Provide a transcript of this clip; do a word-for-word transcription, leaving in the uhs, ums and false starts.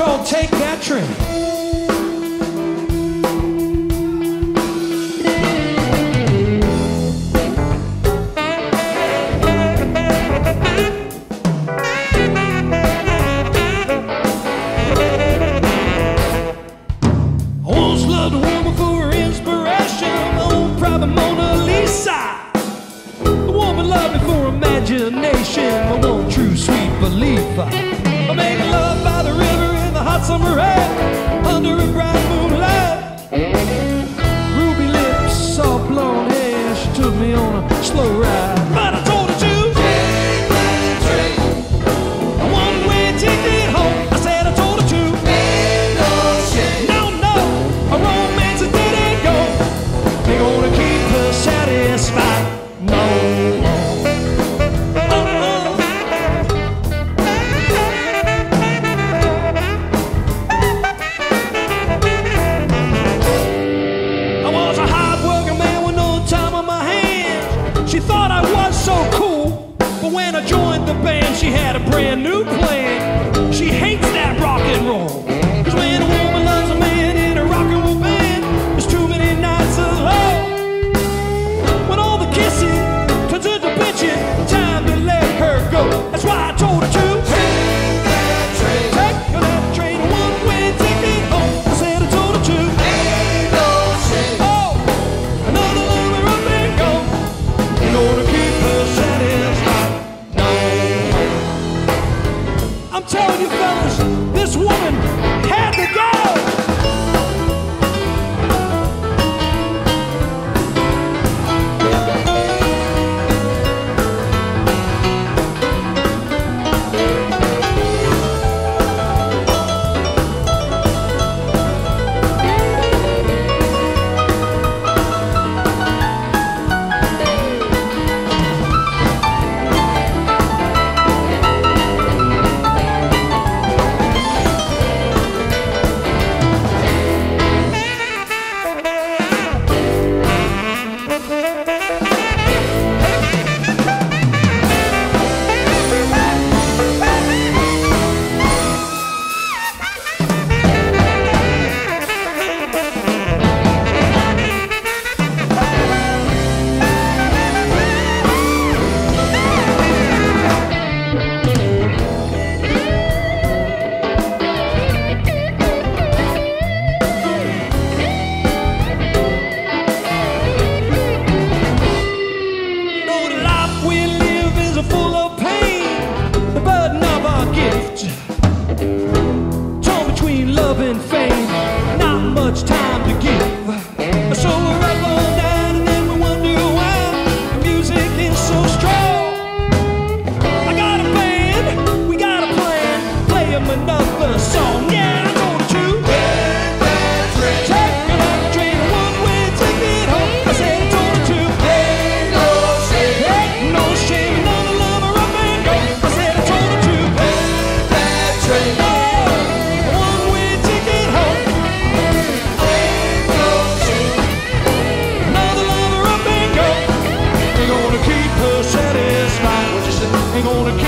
called Take That Train. Loved a woman for her inspiration, my own private Mona Lisa. The woman loved me for imagination, my one true sweet belief. I made love by the river in the hot summer air, under a bright moonlight. Ruby lips, soft blonde hair, she took me on a slow ride. But I told her to take that train, a one-way ticket home. I said I told her to ain't no shame. No, no, a romance that didn't go. They gonna keep her satisfied. No. She thought I was so cool, but when I joined the band, she had a brand new plan. She hates that rock and roll, cause when a woman loves a man in a rock and roll band, there's too many nights alone. When all the kissing turns into bitching, time to let her go. That's why I told her to take that train, take that train, a one-way ticket home. I said I told her to ain't no shame. Oh, another lover up and go. Gonna keep her satisfied. No. I'm telling you fellas, this woman had to go. Torn between love and fame, not much time to give. So we're up all night and then we wonder why the music is so strong. I got a band, we got a plan, play them another song. Yeah, I told her to take that train, take that train, a one-way ticket home. I said I told her to ain't no shame, ain't no shame, another lover up and go. I said I told her to take that train. Gonna